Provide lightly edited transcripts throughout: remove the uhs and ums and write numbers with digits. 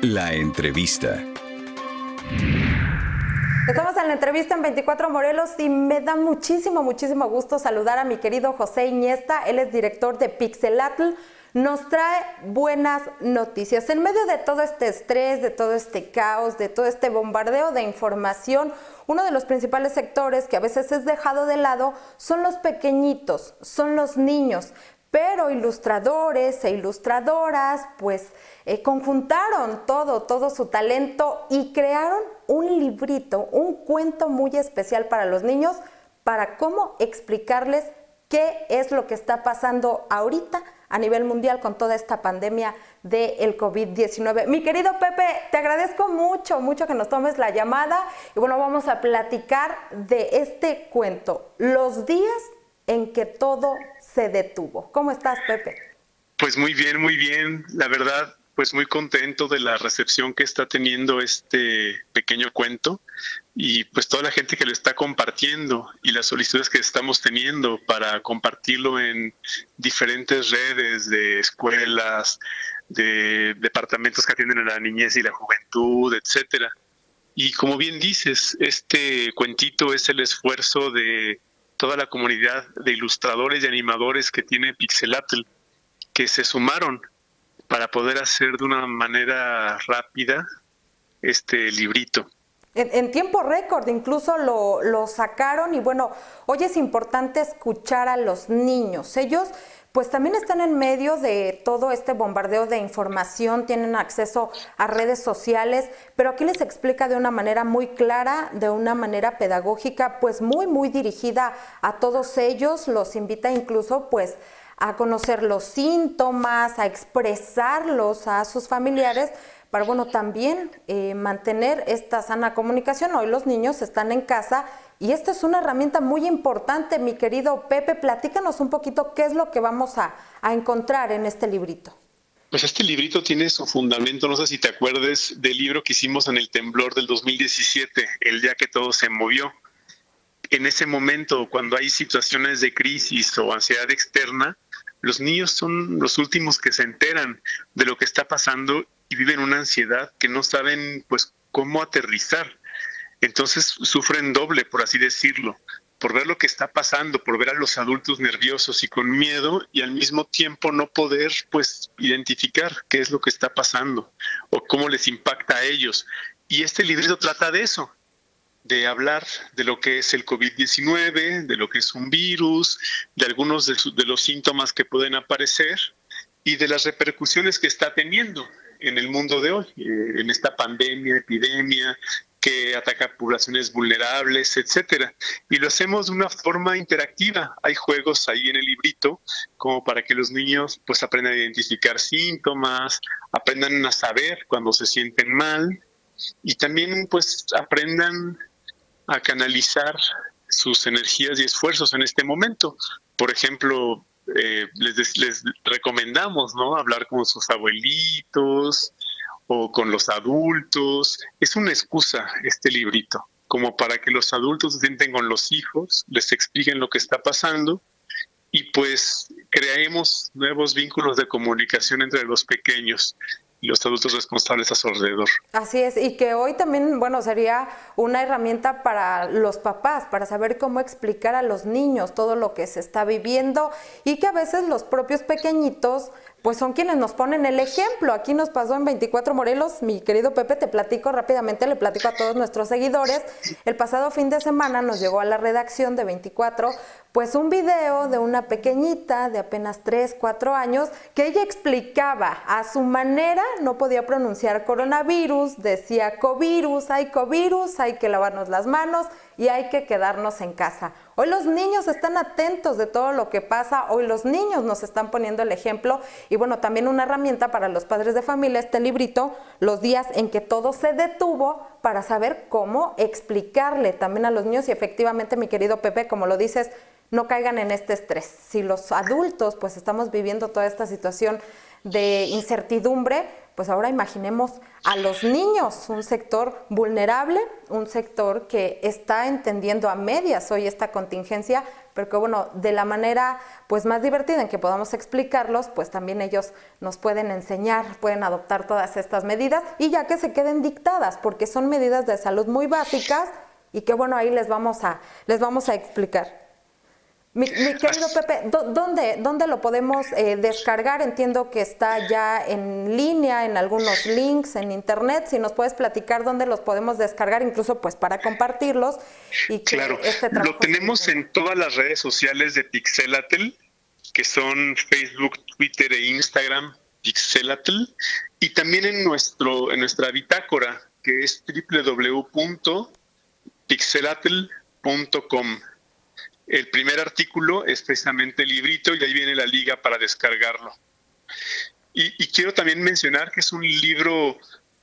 La entrevista. Estamos en la entrevista en 24 Morelos y me da muchísimo gusto saludar a mi querido José Iniesta. Él es director de Pixelatl. Nos trae buenas noticias. En medio de todo este estrés, de todo este caos, de todo este bombardeo de información, uno de los principales sectores que a veces es dejado de lado son los pequeñitos, son los niños. Pero ilustradores e ilustradoras pues conjuntaron todo su talento y crearon un librito, un cuento muy especial para los niños, para cómo explicarles qué es lo que está pasando ahorita a nivel mundial con toda esta pandemia del COVID-19. Mi querido Pepe, te agradezco mucho que nos tomes la llamada y bueno, vamos a platicar de este cuento, Los días en que todo se detuvo. ¿Cómo estás, Pepe? Pues muy bien. La verdad, pues muy contento de la recepción que está teniendo este pequeño cuento y pues toda la gente que lo está compartiendo y las solicitudes que estamos teniendo para compartirlo en diferentes redes de escuelas, de departamentos que atienden a la niñez y la juventud, etcétera. Y como bien dices, este cuentito es el esfuerzo de toda la comunidad de ilustradores y animadores que tiene Pixelatl, que se sumaron para poder hacer de una manera rápida este librito. En tiempo récord incluso lo sacaron y bueno, hoy es importante escuchar a los niños. Ellos pues también están en medio de todo este bombardeo de información, tienen acceso a redes sociales, pero aquí les explica de una manera muy clara, de una manera pedagógica, pues muy dirigida a todos ellos, los invita incluso pues a conocer los síntomas, a expresarlos a sus familiares, para bueno, también mantener esta sana comunicación. Hoy los niños están en casa y esta es una herramienta muy importante, mi querido Pepe. Platícanos un poquito qué es lo que vamos a encontrar en este librito. Pues este librito tiene su fundamento, no sé si te acuerdes del libro que hicimos en el temblor del 2017, el día que todo se movió. En ese momento, cuando hay situaciones de crisis o ansiedad externa, los niños son los últimos que se enteran de lo que está pasando y viven una ansiedad que no saben pues cómo aterrizar. Entonces sufren doble, por así decirlo, por ver lo que está pasando, por ver a los adultos nerviosos y con miedo y al mismo tiempo no poder pues identificar qué es lo que está pasando o cómo les impacta a ellos. Y este librito trata de eso, de hablar de lo que es el COVID-19, de lo que es un virus, de algunos de los síntomas que pueden aparecer y de las repercusiones que está teniendo en el mundo de hoy, en esta pandemia, epidemia, que ataca a poblaciones vulnerables, etcétera. Y lo hacemos de una forma interactiva. Hay juegos ahí en el librito como para que los niños pues aprendan a identificar síntomas, aprendan a saber cuando se sienten mal y también pues aprendan a canalizar sus energías y esfuerzos en este momento. Por ejemplo, les recomendamos, ¿no?, hablar con sus abuelitos o con los adultos. Es una excusa este librito, como para que los adultos se sienten con los hijos, les expliquen lo que está pasando y pues creemos nuevos vínculos de comunicación entre los pequeños y los adultos responsables a su alrededor. Así es, y que hoy también, bueno, sería una herramienta para los papás, para saber cómo explicar a los niños todo lo que se está viviendo y que a veces los propios pequeñitos pues son quienes nos ponen el ejemplo. Aquí nos pasó en 24 Morelos, mi querido Pepe, te platico rápidamente, le platico a todos nuestros seguidores. El pasado fin de semana nos llegó a la redacción de 24 pues un video de una pequeñita de apenas 3, 4 años que ella explicaba a su manera, no podía pronunciar coronavirus, decía covirus, hay que lavarnos las manos y hay que quedarnos en casa. Hoy los niños están atentos de todo lo que pasa, hoy los niños nos están poniendo el ejemplo y bueno, también una herramienta para los padres de familia, este librito, Los días en que todo se detuvo, para saber cómo explicarle también a los niños y efectivamente, mi querido Pepe, como lo dices, no caigan en este estrés. Si los adultos pues estamos viviendo toda esta situación de incertidumbre, pues ahora imaginemos a los niños, un sector vulnerable, un sector que está entendiendo a medias hoy esta contingencia, pero que bueno, de la manera pues más divertida en que podamos explicarlos, pues también ellos nos pueden enseñar, pueden adoptar todas estas medidas y ya que se queden dictadas, porque son medidas de salud muy básicas y que bueno, ahí les vamos a explicar. Mi querido Pepe, ¿dónde lo podemos descargar? Entiendo que está ya en línea, en algunos links, en internet. Si nos puedes platicar dónde los podemos descargar, incluso pues para compartirlos. Y que claro, lo tenemos en todas las redes sociales de Pixelatl, que son Facebook, Twitter e Instagram, Pixelatl, y también en nuestra bitácora, que es www.pixelatl.com. El primer artículo es precisamente el librito y ahí viene la liga para descargarlo. Y quiero también mencionar que es un libro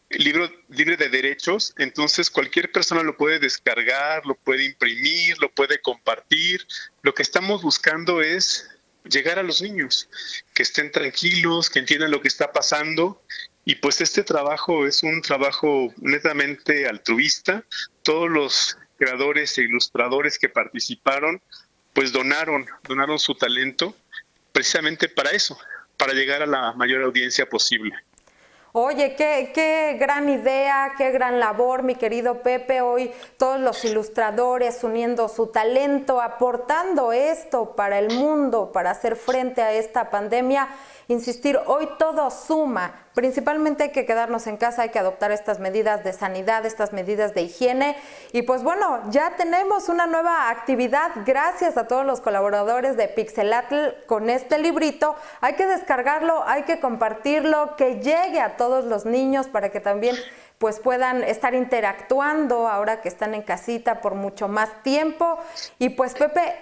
libre de derechos, entonces cualquier persona lo puede descargar, lo puede imprimir, lo puede compartir. Lo que estamos buscando es llegar a los niños, que estén tranquilos, que entiendan lo que está pasando. Y pues este trabajo es un trabajo netamente altruista. Todos los creadores e ilustradores que participaron, pues donaron su talento precisamente para eso, para llegar a la mayor audiencia posible. Oye, qué gran idea, qué gran labor, mi querido Pepe. Hoy todos los ilustradores uniendo su talento, aportando esto para el mundo, para hacer frente a esta pandemia. Insistir, hoy todo suma. Principalmente hay que quedarnos en casa, hay que adoptar estas medidas de sanidad, estas medidas de higiene. Y pues bueno, ya tenemos una nueva actividad gracias a todos los colaboradores de Pixelatl con este librito. Hay que descargarlo, hay que compartirlo, que llegue a todos los niños para que también pues puedan estar interactuando ahora que están en casita por mucho más tiempo. Y pues Pepe,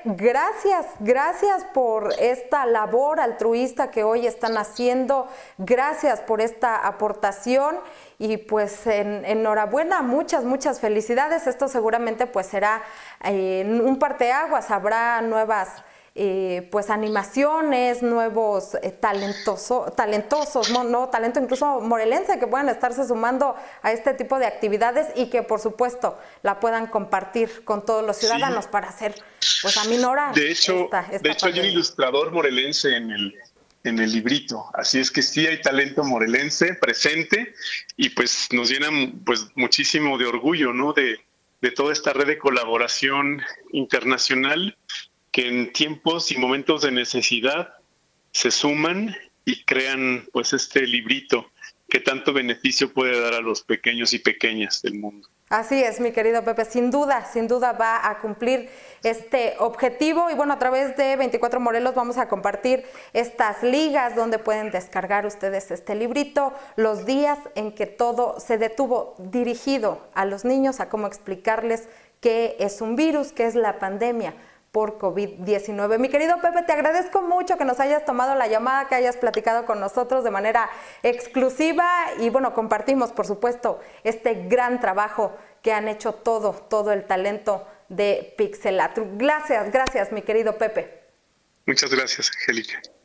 gracias por esta labor altruista que hoy están haciendo, gracias por esta aportación y pues enhorabuena, muchas felicidades. Esto seguramente pues será un parteaguas, habrá nuevas pues animaciones, nuevos talentosos, no talento incluso morelense, que puedan estarse sumando a este tipo de actividades y que por supuesto la puedan compartir con todos los ciudadanos para hacer, pues aminorar. De hecho hay un ilustrador morelense en el librito, así es que sí hay talento morelense presente y pues nos llena pues muchísimo de orgullo, ¿no? De toda esta red de colaboración internacional que en tiempos y momentos de necesidad se suman y crean pues este librito que tanto beneficio puede dar a los pequeños y pequeñas del mundo. Así es, mi querido Pepe, sin duda va a cumplir este objetivo y bueno, a través de 24 Morelos vamos a compartir estas ligas donde pueden descargar ustedes este librito, los días en que todo se detuvo, dirigido a los niños, a cómo explicarles qué es un virus, qué es la pandemia por COVID-19. Mi querido Pepe, te agradezco mucho que nos hayas tomado la llamada, que hayas platicado con nosotros de manera exclusiva y bueno, compartimos por supuesto este gran trabajo que han hecho todo el talento de Pixelatl. Gracias mi querido Pepe. Muchas gracias, Angélica.